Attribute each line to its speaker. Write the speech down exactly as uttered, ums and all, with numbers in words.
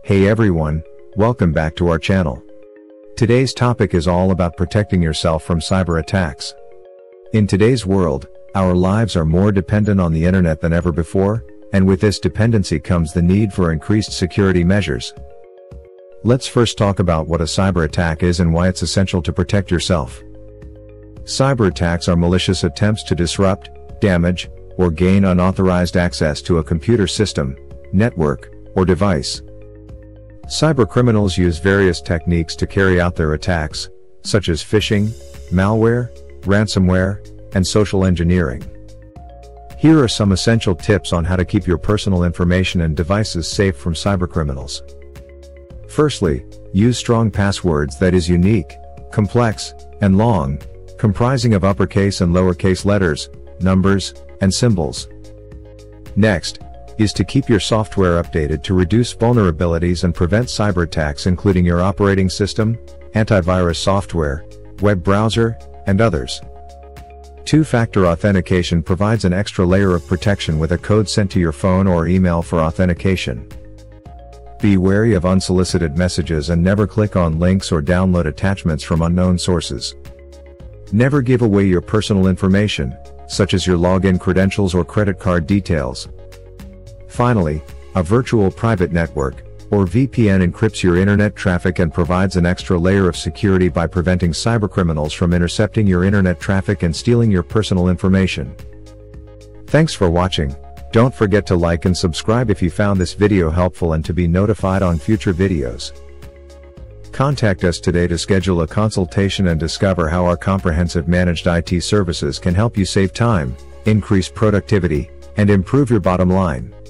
Speaker 1: Hey everyone, welcome back to our channel. Today's topic is all about protecting yourself from cyber attacks. In today's world, our lives are more dependent on the internet than ever before, and with this dependency comes the need for increased security measures. Let's first talk about what a cyber attack is and why it's essential to protect yourself. Cyber attacks are malicious attempts to disrupt, damage, or gain unauthorized access to a computer system, network, or device. Cybercriminals use various techniques to carry out their attacks, such as phishing, malware, ransomware, and social engineering. Here are some essential tips on how to keep your personal information and devices safe from cybercriminals. Firstly, use strong passwords that is unique, complex, and long, comprising of uppercase and lowercase letters, numbers, and symbols. Next, is to keep your software updated to reduce vulnerabilities and prevent cyber attacks, including your operating system, antivirus software, web browser, and others. Two-factor authentication provides an extra layer of protection with a code sent to your phone or email for authentication. Be wary of unsolicited messages and never click on links or download attachments from unknown sources. Never give away your personal information, such as your login credentials or credit card details. Finally, a virtual private network, or V P N, encrypts your internet traffic and provides an extra layer of security by preventing cybercriminals from intercepting your internet traffic and stealing your personal information. Thanks for watching. Don't forget to like and subscribe if you found this video helpful and to be notified on future videos. Contact us today to schedule a consultation and discover how our comprehensive managed I T services can help you save time, increase productivity, and improve your bottom line.